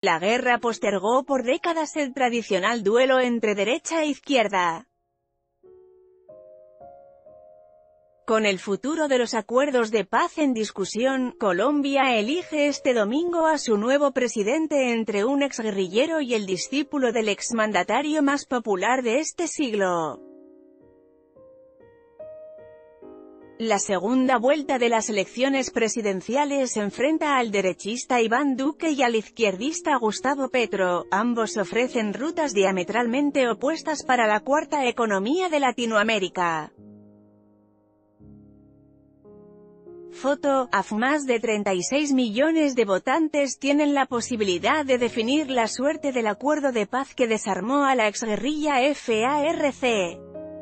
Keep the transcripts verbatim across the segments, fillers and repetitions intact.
La guerra postergó por décadas el tradicional duelo entre derecha e izquierda. Con el futuro de los acuerdos de paz en discusión, Colombia elige este domingo a su nuevo presidente entre un exguerrillero y el discípulo del exmandatario más popular de este siglo. La segunda vuelta de las elecciones presidenciales enfrenta al derechista Iván Duque y al izquierdista Gustavo Petro. Ambos ofrecen rutas diametralmente opuestas para la cuarta economía de Latinoamérica. Foto, A F. Más de treinta y seis millones de votantes tienen la posibilidad de definir la suerte del acuerdo de paz que desarmó a la exguerrilla F A R C.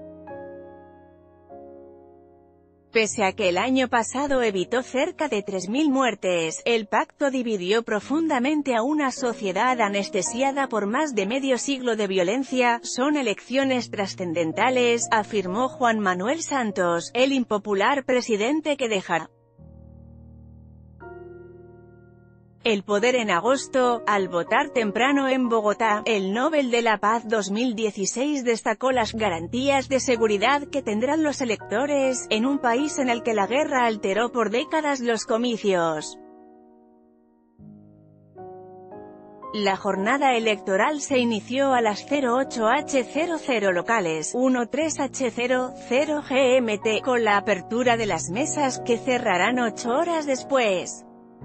Pese a que el año pasado evitó cerca de tres mil muertes, el pacto dividió profundamente a una sociedad anestesiada por más de medio siglo de violencia. Son elecciones trascendentales, afirmó Juan Manuel Santos, el impopular presidente que dejará el poder en agosto. Al votar temprano en Bogotá, el Nobel de la Paz dos mil dieciséis destacó las garantías de seguridad que tendrán los electores, en un país en el que la guerra alteró por décadas los comicios. La jornada electoral se inició a las cero ocho horas locales, trece horas G M T, con la apertura de las mesas, que cerrarán ocho horas después.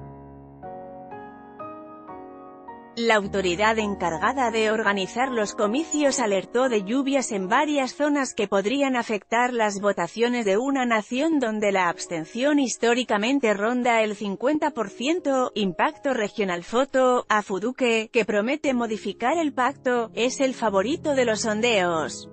La autoridad encargada de organizar los comicios alertó de lluvias en varias zonas que podrían afectar las votaciones de una nación donde la abstención históricamente ronda el cincuenta por ciento. Impacto regional. Foto, A F. Duque, que promete modificar el pacto, es el favorito de los sondeos.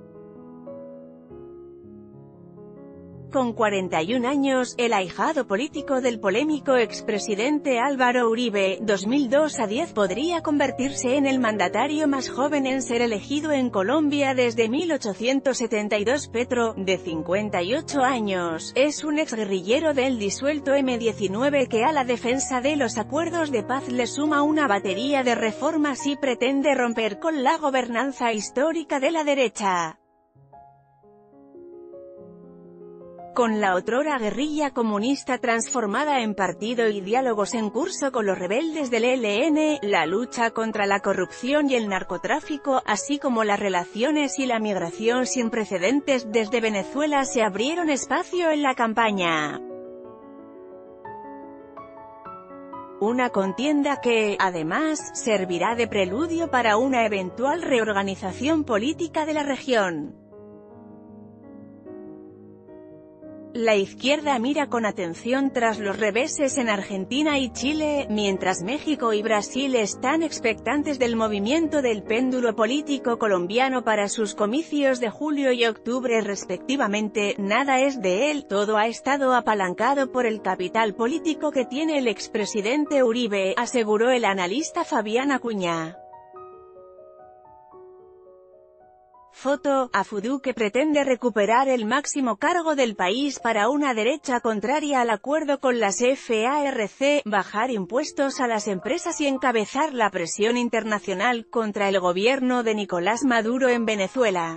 Con cuarenta y un años, el ahijado político del polémico expresidente Álvaro Uribe, dos mil dos a diez, podría convertirse en el mandatario más joven en ser elegido en Colombia desde mil ochocientos setenta y dos. Petro, de cincuenta y ocho años, es un exguerrillero del disuelto eme diecinueve que a la defensa de los acuerdos de paz le suma una batería de reformas y pretende romper con la gobernanza histórica de la derecha. Con la otrora guerrilla comunista transformada en partido y diálogos en curso con los rebeldes del E L N, la lucha contra la corrupción y el narcotráfico, así como las relaciones y la migración sin precedentes desde Venezuela se abrieron espacio en la campaña. Una contienda que, además, servirá de preludio para una eventual reorganización política de la región. La izquierda mira con atención tras los reveses en Argentina y Chile, mientras México y Brasil están expectantes del movimiento del péndulo político colombiano para sus comicios de julio y octubre respectivamente. Nada es de él, todo ha estado apalancado por el capital político que tiene el expresidente Uribe, aseguró el analista Fabián Acuña. Foto, A F. Duque pretende recuperar el máximo cargo del país para una derecha contraria al acuerdo con las F A R C, bajar impuestos a las empresas y encabezar la presión internacional contra el gobierno de Nicolás Maduro en Venezuela.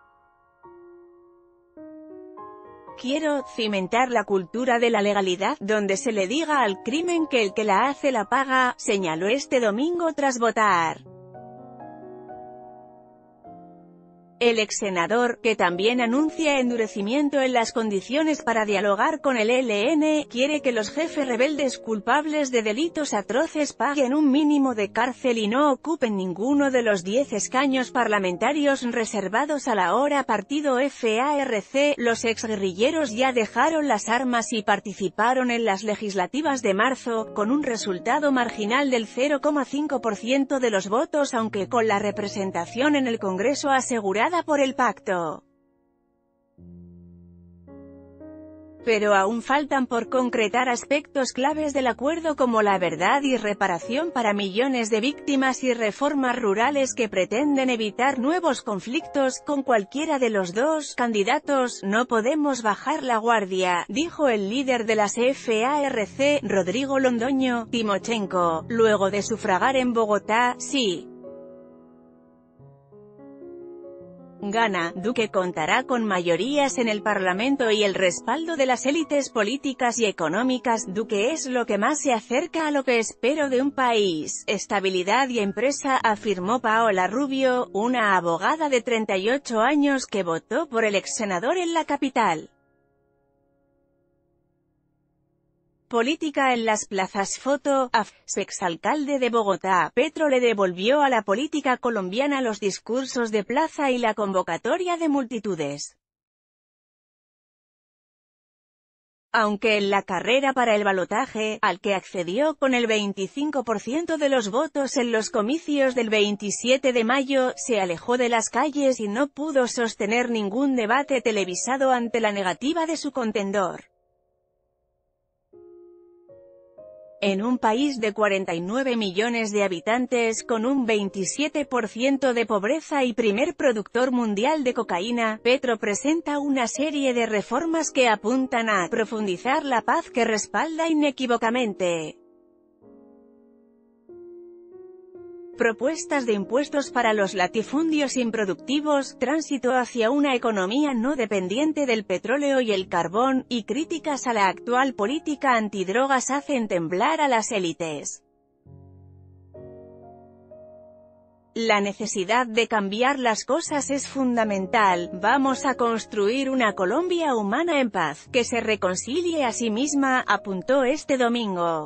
Quiero cimentar la cultura de la legalidad, donde se le diga al crimen que el que la hace la paga, señaló este domingo tras votar. El exsenador, que también anuncia endurecimiento en las condiciones para dialogar con el E L N, quiere que los jefes rebeldes culpables de delitos atroces paguen un mínimo de cárcel y no ocupen ninguno de los diez escaños parlamentarios reservados a la hora partido F A R C. Los exguerrilleros ya dejaron las armas y participaron en las legislativas de marzo, con un resultado marginal del cero coma cinco por ciento de los votos, aunque con la representación en el Congreso asegurada por el pacto. Pero aún faltan por concretar aspectos claves del acuerdo como la verdad y reparación para millones de víctimas y reformas rurales que pretenden evitar nuevos conflictos con cualquiera de los dos candidatos. No podemos bajar la guardia, dijo el líder de las F A R C, Rodrigo Londoño Timochenko, luego de sufragar en Bogotá. Sí. Gana, Duque contará con mayorías en el Parlamento y el respaldo de las élites políticas y económicas. Duque es lo que más se acerca a lo que espero de un país: estabilidad y empresa, afirmó Paola Rubio, una abogada de treinta y ocho años que votó por el exsenador en la capital. Política en las plazas. Foto, A F, exalcalde de Bogotá. Petro le devolvió a la política colombiana los discursos de plaza y la convocatoria de multitudes. Aunque en la carrera para el balotaje, al que accedió con el veinticinco por ciento de los votos en los comicios del veintisiete de mayo, se alejó de las calles y no pudo sostener ningún debate televisado ante la negativa de su contendor. En un país de cuarenta y nueve millones de habitantes, con un veintisiete por ciento de pobreza y primer productor mundial de cocaína, Petro presenta una serie de reformas que apuntan a profundizar la paz que respalda inequívocamente. Propuestas de impuestos para los latifundios improductivos, tránsito hacia una economía no dependiente del petróleo y el carbón, y críticas a la actual política antidrogas hacen temblar a las élites. La necesidad de cambiar las cosas es fundamental. Vamos a construir una Colombia humana en paz, que se reconcilie a sí misma, apuntó este domingo.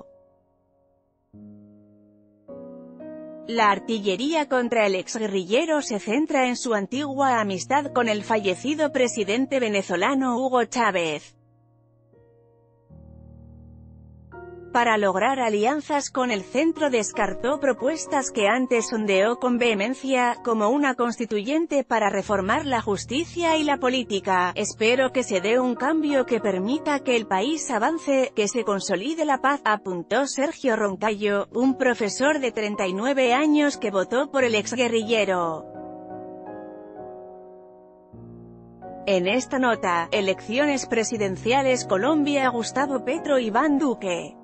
La artillería contra el exguerrillero se centra en su antigua amistad con el fallecido presidente venezolano Hugo Chávez. Para lograr alianzas con el centro descartó propuestas que antes sondeó con vehemencia, como una constituyente para reformar la justicia y la política. Espero que se dé un cambio que permita que el país avance, que se consolide la paz, apuntó Sergio Roncayo, un profesor de treinta y nueve años que votó por el exguerrillero. En esta nota, elecciones presidenciales Colombia: Gustavo Petro, Iván Duque.